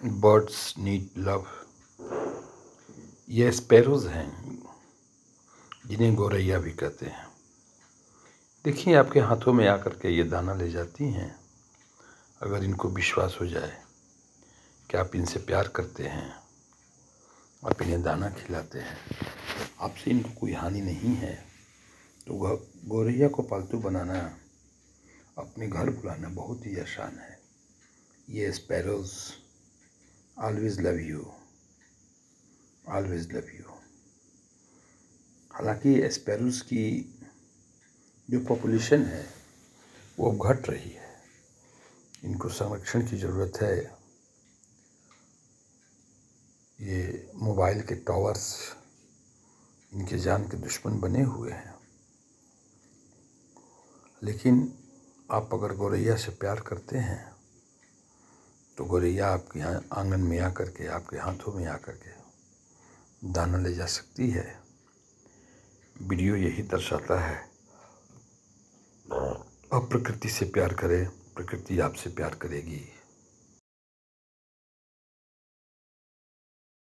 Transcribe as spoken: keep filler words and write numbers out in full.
Birds need love. ये sparrows हैं जिन्हें गौरैया भी कहते हैं। देखिए, आपके हाथों में आकर के ये दाना ले जाती हैं। अगर इनको विश्वास हो जाए कि आप इनसे प्यार करते हैं, आप इन्हें दाना खिलाते हैं, आपसे इनको कोई हानि नहीं है, तो गौरैया को पालतू बनाना, अपने घर बुलाना बहुत ही आसान है। ये sparrows always love you, always love you. हालांकि स्पैरोज़ की जो पॉपुलेशन है वो अब घट रही है। इनको संरक्षण की ज़रूरत है। ये मोबाइल के टावर्स इनके जान के दुश्मन बने हुए हैं। लेकिन आप अगर गौरैया से प्यार करते हैं तो गौरैया आपके यहाँ आंगन में आकर के, आपके हाथों में आकर के दाना ले जा सकती है। वीडियो यही दर्शाता है। आप प्रकृति से प्यार करें, प्रकृति आपसे प्यार करेगी।